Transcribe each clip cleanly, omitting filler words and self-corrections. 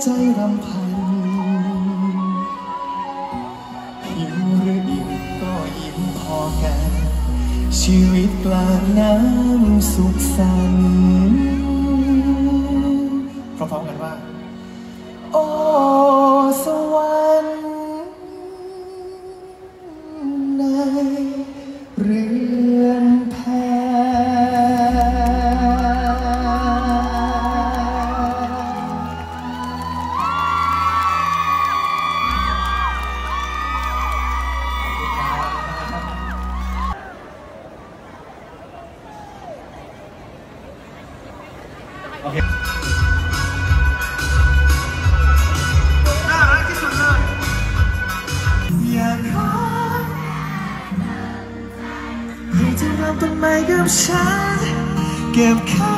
ใจรำพันหิวหรืออิ่มก็อิ่มพอกันชีวิตกลางน้ำสุขสันต์พร้อมๆกันว่าโอ้สวรรค์ในเรือนแพโอเคน่ารักที่สุดเลยอยากขอให้เธอเริ่มต้นใหม่กับฉันเก็บเขา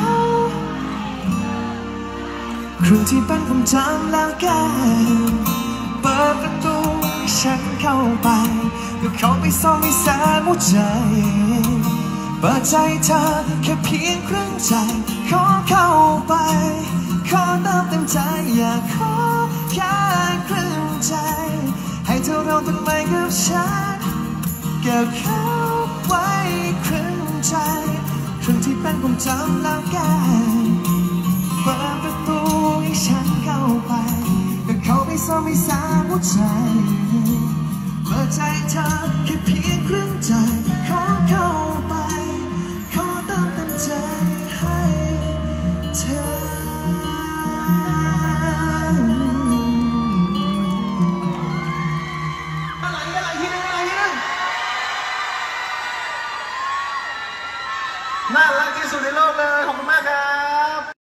ครูที่เป็นความจำแล้วกันเปิดประตูให้ฉันเข้าไปเพื่อเข้าไปซ่อนในแสนหัวใจเปิดใจเธอแค่เพียงครึ่งใจขอเข้าไปขอเติมเต็มใจอยากขอแค่ครึ่งใจให้เธอเริ่มต้นใหม่กับฉันเก็บเขาไว้ครึ่งใจครึ่งที่เป็นความจำแล้วกันเปิดประตูให้ฉันเข้าไปก็เข้าไปซ่อนในแสนหัวใจเปิดใจเธอแค่เพียงครึ่งใจขอเข้าไปขอเติมเต็มใจให้เธอน่ารักที่สุดในโลกเลยขอบคุณมากครับ